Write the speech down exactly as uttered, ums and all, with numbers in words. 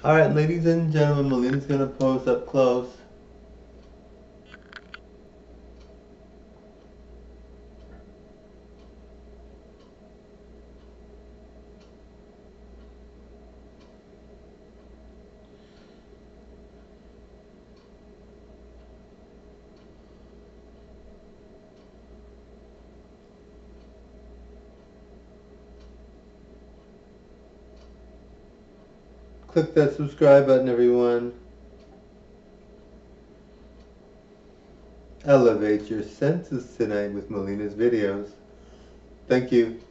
Alright, ladies and gentlemen, Mileena's gonna pose up close. Click that subscribe button, everyone. Elevate your senses tonight with Mileena's videos. Thank you.